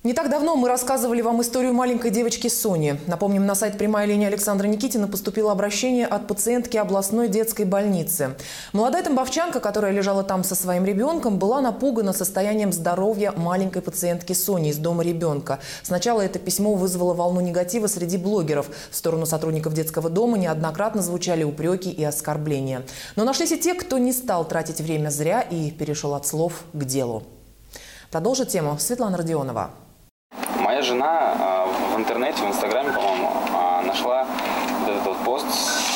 Не так давно мы рассказывали вам историю маленькой девочки Сони. Напомним, на сайт «Прямая линия» Александра Никитина поступило обращение от пациентки областной детской больницы. Молодая тамбовчанка, которая лежала там со своим ребенком, была напугана состоянием здоровья маленькой пациентки Сони из дома ребенка. Сначала это письмо вызвало волну негатива среди блогеров. В сторону сотрудников детского дома неоднократно звучали упреки и оскорбления. Но нашлись и те, кто не стал тратить время зря и перешел от слов к делу. Продолжит тему Светлана Родионова. Моя жена в интернете, в Инстаграме, по-моему, нашла этот вот пост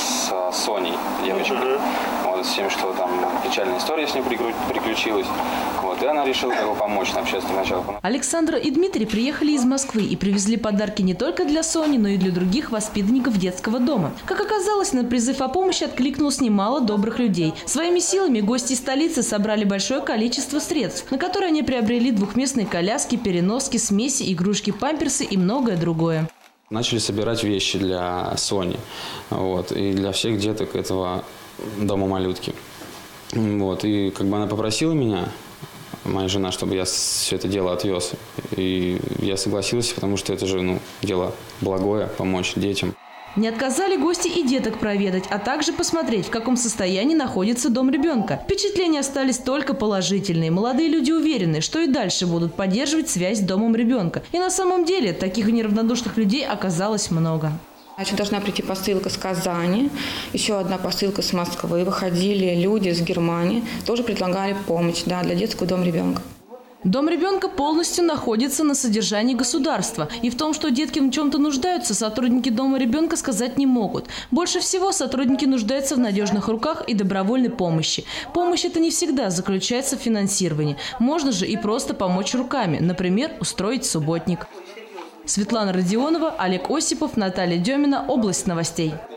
с Соней, девочкой. Вот, с тем, что там печальная история с ней приключилась. Вот, и она решила помочь на общественном начале. Александра и Дмитрий приехали из Москвы и привезли подарки не только для Сони, но и для других воспитанников детского дома. Как оказалось, на призыв о помощи откликнулось немало добрых людей. Своими силами гости столицы собрали большое количество средств, на которые они приобрели двухместные коляски, переноски, смеси, игрушки, памперсы и многое другое. Начали собирать вещи для Сони, вот, и для всех деток этого дома малютки. Вот, и как бы она попросила меня, моя жена, чтобы я все это дело отвез. И я согласился, потому что это же дело благое, помочь детям. Не отказали гости и деток проведать, а также посмотреть, в каком состоянии находится дом ребенка. Впечатления остались только положительные. Молодые люди уверены, что и дальше будут поддерживать связь с домом ребенка. И на самом деле таких неравнодушных людей оказалось много. Должна прийти посылка с Казани, еще одна посылка с Москвы. Выходили люди с Германии, тоже предлагали помощь для детского дома ребенка. Дом ребенка полностью находится на содержании государства. И в том, что детки в чем-то нуждаются, сотрудники дома ребенка сказать не могут. Больше всего сотрудники нуждаются в надежных руках и добровольной помощи. Помощь это не всегда заключается в финансировании. Можно же и просто помочь руками, например, устроить субботник. Светлана Родионова, Олег Осипов, Наталья Демина. Область новостей.